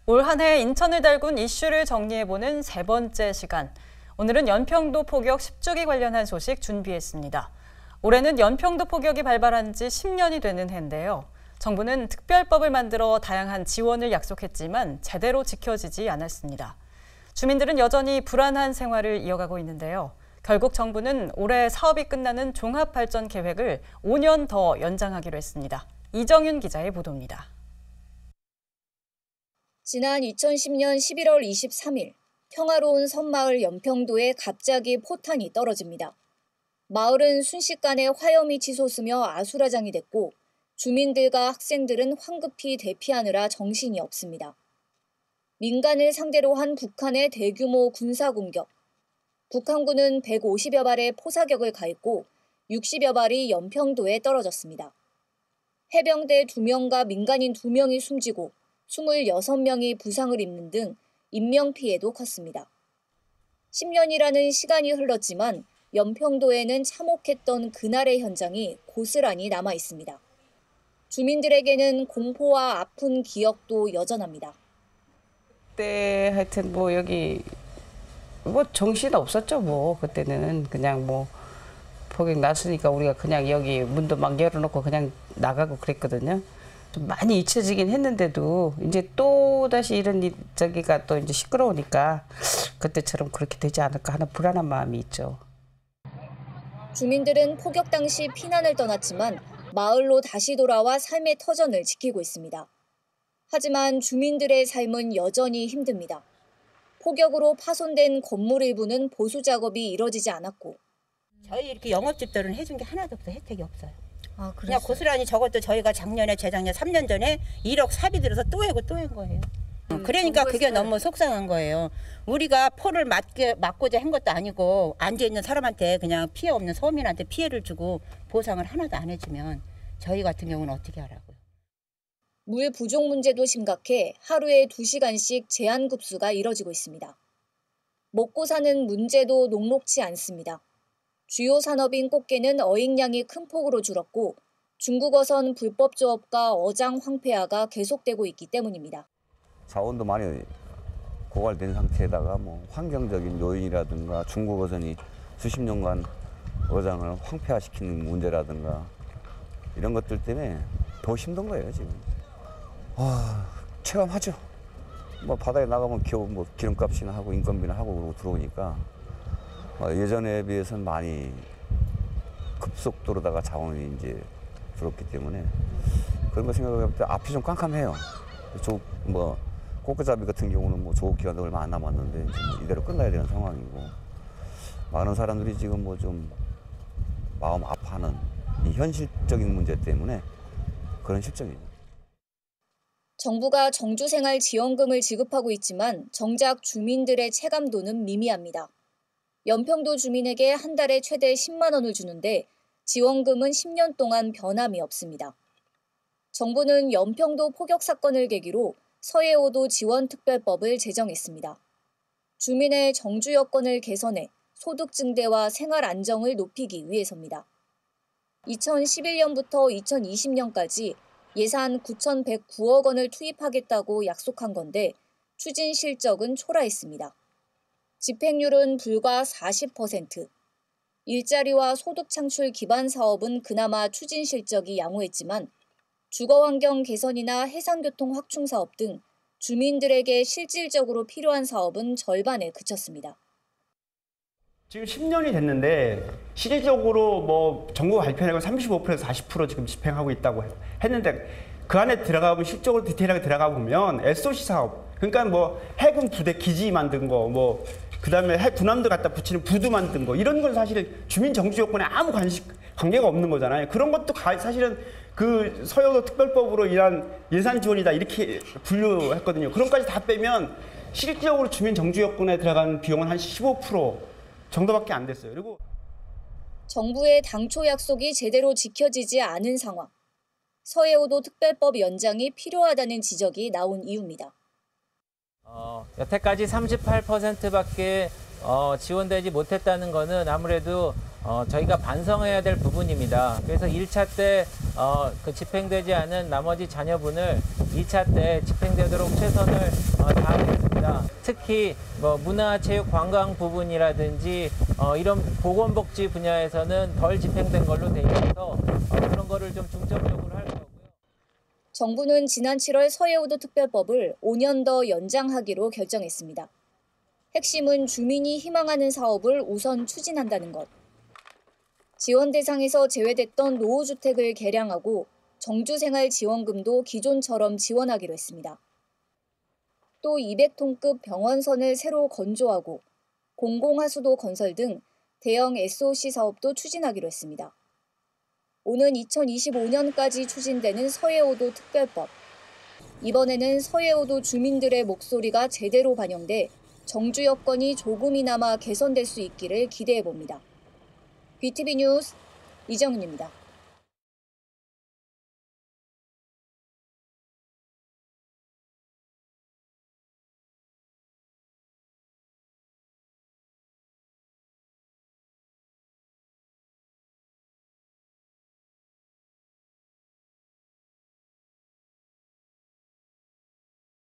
올 한 해 인천을 달군 이슈를 정리해보는 세 번째 시간. 오늘은 연평도 포격 10주기 관련한 소식 준비했습니다. 올해는 연평도 포격이 발발한 지 10년이 되는 해인데요. 정부는 특별법을 만들어 다양한 지원을 약속했지만 제대로 지켜지지 않았습니다. 주민들은 여전히 불안한 생활을 이어가고 있는데요. 결국 정부는 올해 사업이 끝나는 종합발전 계획을 5년 더 연장하기로 했습니다. 이정윤 기자의 보도입니다. 지난 2010년 11월 23일 평화로운 섬마을 연평도에 갑자기 포탄이 떨어집니다. 마을은 순식간에 화염이 치솟으며 아수라장이 됐고 주민들과 학생들은 황급히 대피하느라 정신이 없습니다. 민간을 상대로 한 북한의 대규모 군사공격. 북한군은 150여 발의 포사격을 가했고 60여 발이 연평도에 떨어졌습니다. 해병대 2명과 민간인 2명이 숨지고 26명이 부상을 입는 등 인명피해도 컸습니다. 10년이라는 시간이 흘렀지만 연평도에는 참혹했던 그날의 현장이 고스란히 남아 있습니다. 주민들에게는 공포와 아픈 기억도 여전합니다. 그때 하여튼 뭐 여기 뭐 정신 없었죠. 뭐 그때는 그냥 뭐 포격 났으니까 우리가 그냥 여기 문도 막 열어놓고 그냥 나가고 그랬거든요. 좀 많이 잊혀지긴 했는데도 이제 또 다시 이런 저기가 또 이제 시끄러우니까 그때처럼 그렇게 되지 않을까 하는 불안한 마음이 있죠. 주민들은 포격 당시 피난을 떠났지만 마을로 다시 돌아와 삶의 터전을 지키고 있습니다. 하지만 주민들의 삶은 여전히 힘듭니다. 포격으로 파손된 건물 일부는 보수 작업이 이뤄지지 않았고 저희 이렇게 영업집들은 해준 게 하나도 없어. 혜택이 없어요. 그냥 그냥 고스란히 저것도 저희가 작년에 재작년 3년 전에 1억 사비 들어서 또 해고 또 한 거예요. 그러니까 그게 너무 속상한 거예요. 우리가 포를 맞고자 한 것도 아니고 앉아있는 사람한테 그냥 피해 없는 서민한테 피해를 주고 보상을 하나도 안 해주면 저희 같은 경우는 어떻게 하라고요. 물 부족 문제도 심각해 하루에 2시간씩 제한급수가 이뤄지고 있습니다. 먹고 사는 문제도 녹록지 않습니다. 주요 산업인 꽃게는 어획량이 큰 폭으로 줄었고 중국어선 불법 조업과 어장 황폐화가 계속되고 있기 때문입니다. 자원도 많이 고갈된 상태에다가 뭐 환경적인 요인이라든가 중국어선이 수십 년간 어장을 황폐화시키는 문제라든가 이런 것들 때문에 더 힘든 거예요 지금. 체감하죠. 뭐 바다에 나가면 겨우 뭐 기름값이나 하고 인건비나 하고 그러고 들어오니까 예전에 비해서는 많이 급속도로다가 자원이 이제 줄었기 때문에 그런 거 생각할 때 앞이 좀 깜깜해요. 뭐 꽃게잡이 같은 경우는 뭐 조업 기간도 얼마 안 남았는데 이제 뭐 이대로 끝나야 되는 상황이고 많은 사람들이 지금 뭐 좀 마음 아파하는 이 현실적인 문제 때문에 그런 실정이죠. 정부가 정주생활지원금을 지급하고 있지만 정작 주민들의 체감도는 미미합니다. 연평도 주민에게 한 달에 최대 10만 원을 주는데 지원금은 10년 동안 변함이 없습니다. 정부는 연평도 포격 사건을 계기로 서해오도 지원특별법을 제정했습니다. 주민의 정주 여건을 개선해 소득 증대와 생활 안정을 높이기 위해서입니다. 2011년부터 2020년까지 예산 9,109억 원을 투입하겠다고 약속한 건데 추진 실적은 초라했습니다. 집행률은 불과 40%. 일자리와 소득 창출 기반 사업은 그나마 추진 실적이 양호했지만 주거환경 개선이나 해상교통 확충 사업 등 주민들에게 실질적으로 필요한 사업은 절반에 그쳤습니다. 지금 10년이 됐는데 실질적으로 뭐 정부가 발표한 건 35%에서 40% 지금 집행하고 있다고 했는데 그 안에 들어가보면 실적으로 디테일하게 들어가 보면 SOC 사업, 그러니까 뭐 해군 부대 기지 만든 거, 뭐 그다음에 군함들 갖다 붙이는 부두 만든 거 이런 건 사실 주민 정주 요건에 아무 관계가 없는 거잖아요. 그런 것도 사실은 그 서해오도 특별법으로 인한 예산 지원이다 이렇게 분류했거든요. 그런 것까지 다 빼면 실질적으로 주민 정주 요건에 들어간 비용은 한 15% 정도밖에 안 됐어요. 그리고 정부의 당초 약속이 제대로 지켜지지 않은 상황. 서해오도 특별법 연장이 필요하다는 지적이 나온 이유입니다. 여태까지 38%밖에 지원되지 못했다는 것은 아무래도 저희가 반성해야 될 부분입니다. 그래서 1차 때 집행되지 않은 나머지 자녀분을 2차 때 집행되도록 최선을 다하겠습니다. 특히 문화체육 관광 부분이라든지 이런 보건복지 분야에서는 덜 집행된 걸로 돼 있어서 그런 거를 좀 중점적으로 할 거고요. 정부는 지난 7월 서해오도 특별법을 5년 더 연장하기로 결정했습니다. 핵심은 주민이 희망하는 사업을 우선 추진한다는 것. 지원 대상에서 제외됐던 노후주택을 개량하고 정주생활지원금도 기존처럼 지원하기로 했습니다. 또 200톤급 병원선을 새로 건조하고 공공하수도 건설 등 대형 SOC 사업도 추진하기로 했습니다. 오는 2025년까지 추진되는 서해오도 특별법. 이번에는 서해오도 주민들의 목소리가 제대로 반영돼 정주 여건이 조금이나마 개선될 수 있기를 기대해 봅니다. BTV 뉴스 이정은입니다.